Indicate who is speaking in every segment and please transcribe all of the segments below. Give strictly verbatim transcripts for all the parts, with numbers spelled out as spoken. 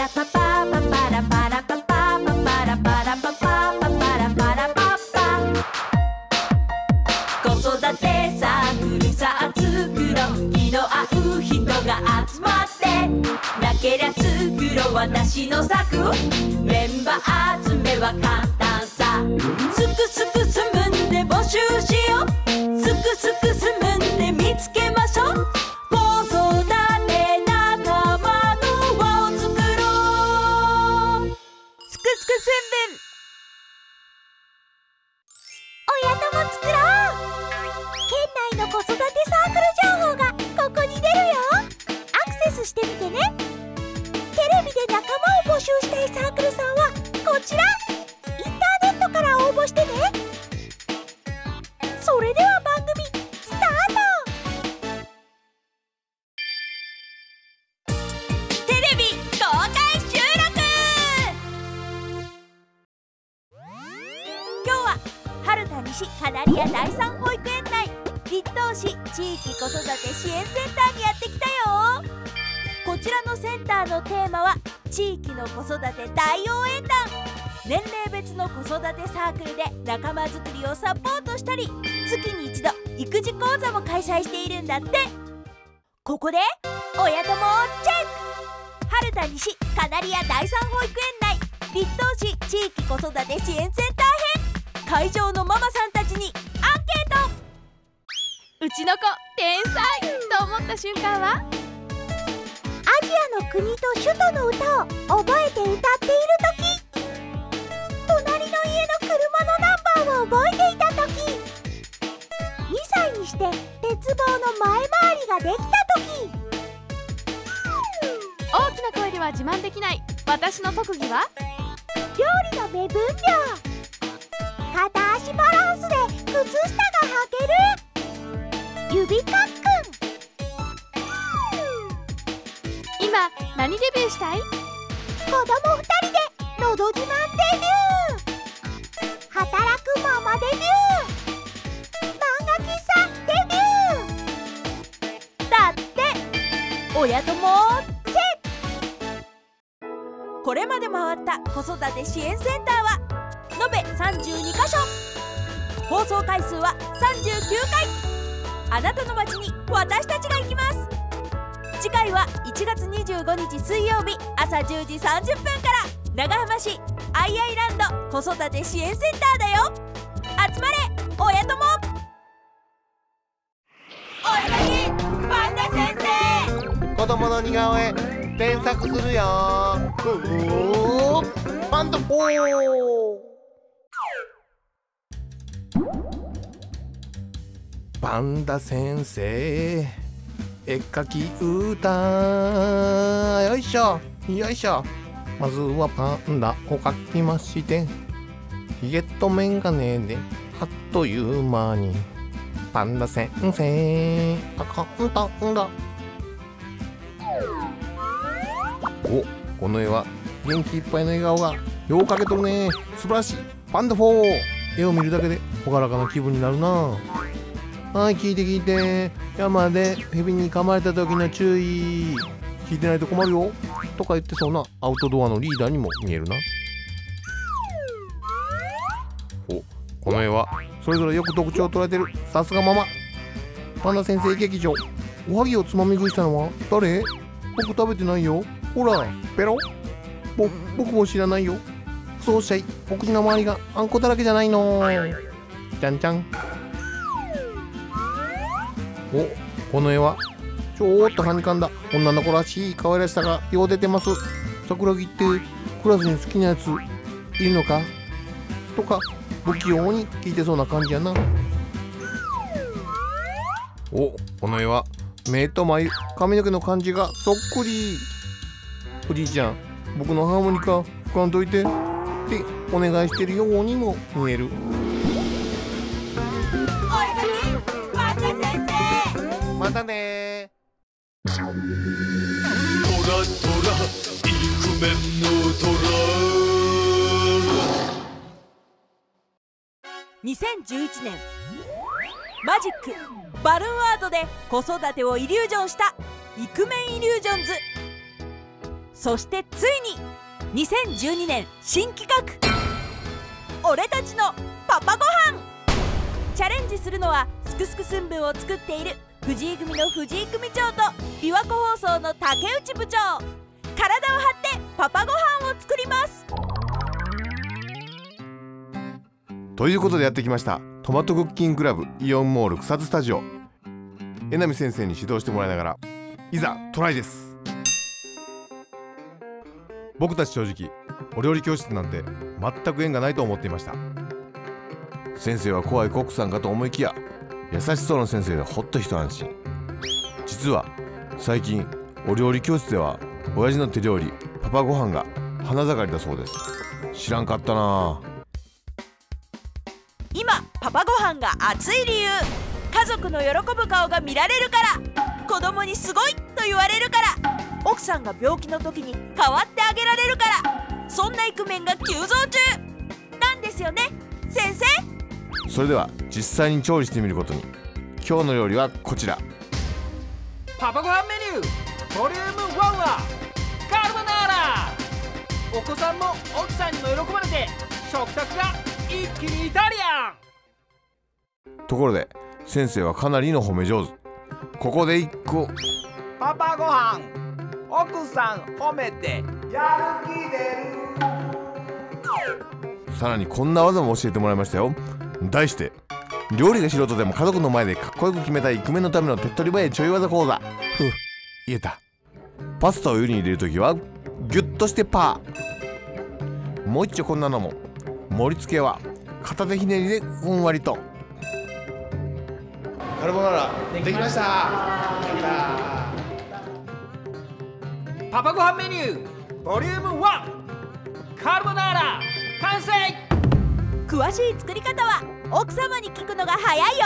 Speaker 1: ラパパパパラパラパパパパラパラパパパパラパラパパ。子育てサークルさあ作ろう、気の合う人が集まって、なけりゃ作ろう私の策。メンバー集めは簡単さ。すくすくすむんで募集しよう、すくすくすむんで見つけましょう。子育て仲間の輪を作ろう。すくすくすんぶん。親友作ろう。県内の子育てサークル情報がここに出るよ。アクセスしてみてね。テレビで仲間を募集したいサークルさんはこちら。インターネットから応募してね。それでは番組スタート。テレビ公開収録。今日は春田西カナリア第三保育園内立東市地域子育て支援センターにやってきたよ。こちらのセンターのテーマは地域の子育て大応援団。年齢別の子育てサークルで仲間づくりをサポートしたり、月に一度育児講座も開催しているんだって。ここで親友チェック。春田西カナリア第三保育園内立東市地域子育て支援センター編。会場のママさんたちにアンケート。
Speaker 2: うちの子天才と思った瞬間は？
Speaker 1: アジアの国と首都の歌を覚えて歌っている時。隣の家の車のナンバーを覚えていた時。にさいにして鉄棒の前回りができた時。
Speaker 2: 大きな声では自慢できない私の特技は？
Speaker 1: 料理の目分量。片足バランスで靴下が履ける。指かっくん。
Speaker 2: 今何デビューしたい？
Speaker 1: 子供ふたりでのど自慢デビュー。働くママデビュー。漫画喫茶デビューだって。親友チェック。これまで回った子育て支援センターは延べさんじゅうにかしょ。放送回数はさんじゅうきゅうかい。あなたの街に私たちが行きます。次回はいちがつにじゅうごにち水曜日朝じゅうじさんじゅっぷんから長浜市アイアイランド子育て支援センターだよ。集まれ親友。お絵かきパンダ先生。
Speaker 3: 子供の似顔絵添削するよ。おーパンダポー。パンダ先生絵描き歌よいしょよいしょ。まずはパンダを描きまして、ヒゲとメガネであっという間にパンダ先生あ簡単だ。お、この絵は元気いっぱいの笑顔がよう描けとるね。素晴らしい。パンダフォー。絵を見るだけで朗らかな気分になるな。はい、聞いて聞いて。山でヘビに噛まれた時の注意。聞いてないと困るよとか言ってそうなアウトドアのリーダーにも見えるな。お、この絵はそれぞれよく特徴を捉えてる。さすがママ。パンダ先生劇場。おはぎをつまみ食いしたのは誰？僕食べてないよ。ほらペロ。ぼ僕も知らないよ。そうしちゃい。お口の周りがあんこだらけじゃないの。じゃんじゃん。お、この絵はちょっとはにかんだ女の子らしい可愛らしさがよう出てます。桜木ってクラスに好きなやついるのかとか不器用に聞いてそうな感じやな。お、この絵は目と眉髪の毛の感じがそっくり。おじいちゃん、僕のハーモニカ吹かんといてってお願いしてるようにも見える。またねー。トラトライクメンのトラ。
Speaker 1: にせんじゅういちねんマジックバルーンアートで子育てをイリュージョンしたイクメンイリュージョンズ。 そしてついににせんじゅうにねん新企画「俺たちのパパごはん」。チャレンジするのはすくすくすんぶんを作っている藤井組の藤井組長と琵琶湖放送の竹内部長。体を張ってパパごはんを作ります。
Speaker 3: ということでやってきましたトマトクッキングクラブイオンモール草津スタジオ。榎並先生に指導してもらいながらいざトライです。僕たち正直お料理教室なんて全く縁がないと思っていました。先生は怖いコックさんかと思いきや優しそうな先生でほっと一安心。実は最近お料理教室では親父の手料理パパごはんが花盛りだそうです。知らんかったな。
Speaker 1: 今パパごはんが熱い理由、家族の喜ぶ顔が見られるから、子供にすごいと言われるから、奥さんが病気の時に代わってあげられるから、そんなイクメンが急増中なんですよね先生。
Speaker 3: それでは実際に調理してみることに。今日の料理はこちら。
Speaker 4: パパごはんメニューボリュームワンはカルボナーラ。お子さんも奥さんにも喜ばれて食卓が一気にイタリアン。
Speaker 3: ところで先生はかなりの褒め上手。ここで一個。
Speaker 5: パパごはん奥さん褒めてやる気出る。
Speaker 3: さらにこんな技も教えてもらいましたよ。題して料理が素人でも家族の前でかっこよく決めたいイクメンのための手っ取り早いちょい技講座。ふう言えた。パスタを湯に入れるときはギュッとしてパー。もう一丁こんなのも。盛り付けは片手ひねりでふんわりと。カルボナーラできました。
Speaker 4: パパごはんメニューボリュームワンカルボナーラ完成。
Speaker 1: 詳しい作り方は奥様に聞くのが早いよ。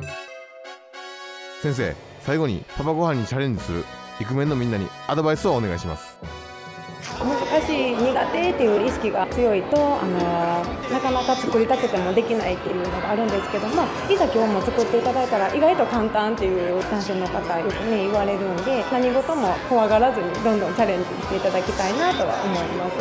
Speaker 3: 先生、最後にパパごはんにチャレンジするイクメンのみんなにアドバイスをお願いします。
Speaker 6: 難しい苦手っていう意識が強いとあのなかなか作りたくてもできないっていうのがあるんですけども、いざ今日も作っていただいたら意外と簡単っていう男性の方よくね言われるんで、何事も怖がらずにどんどんチャレンジしていただきたいなとは思います。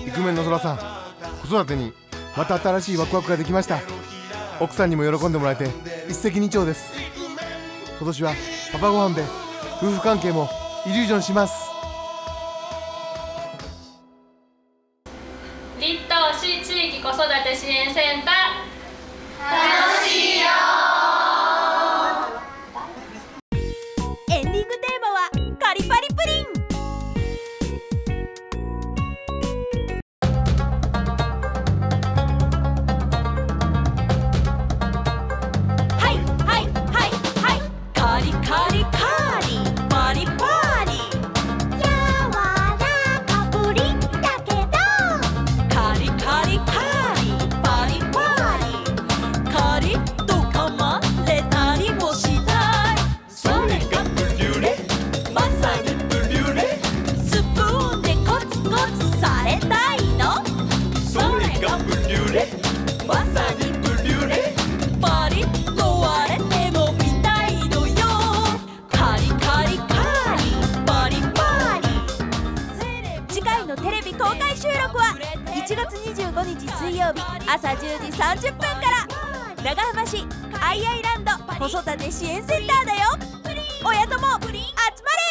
Speaker 3: イクメンの空さん、子育てにまた新しいワクワクができました。奥さんにも喜んでもらえて一石二鳥です。今年はパパごはんで夫婦関係もイリュージョンします。
Speaker 2: 立東市地域子育て支援センター楽しいよ。
Speaker 1: エンディングテーマはカリパリプリン。はいはいはいはい、カリカリカリパリパリ、
Speaker 7: やわらかプリンだけど
Speaker 1: カリカリカリパリパリ、カリッとかまれたりもしたい。それがブリュレ、まさにブリュレ、スプーンでコツコツされたいの。それがブリュレ、まさにブリュレ、パリッと割れても見たいのよ。カリカリカリパリパリ。次回のテレビ公開収録はいちがつにじゅうごにち水曜日朝じゅうじさんじゅっぷんから、長浜市アイアイランド子育て支援センターだよ。親とも集まれ。